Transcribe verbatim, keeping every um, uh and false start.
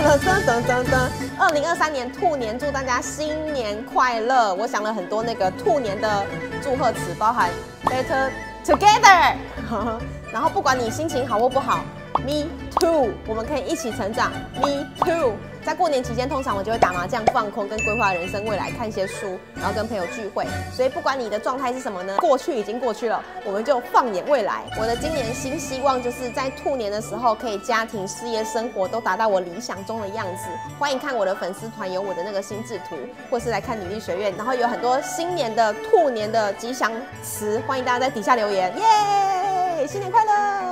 噔噔噔噔噔！二零二三年兔年，祝大家新年快乐！我想了很多那个兔年的祝贺词，包含 Better Together， 然后不管你心情好或不好 ，Me too， 我们可以一起成长 ，Me too。在过年期间，通常我就会打麻将、放空，跟规划人生未来，看一些书，然后跟朋友聚会。所以不管你的状态是什么呢，过去已经过去了，我们就放眼未来。我的今年新希望就是在兔年的时候，可以家庭、事业、生活都达到我理想中的样子。欢迎看我的粉丝团，有我的那个心智图，或是来看女力学院，然后有很多新年的兔年的吉祥词，欢迎大家在底下留言，耶！新年快乐！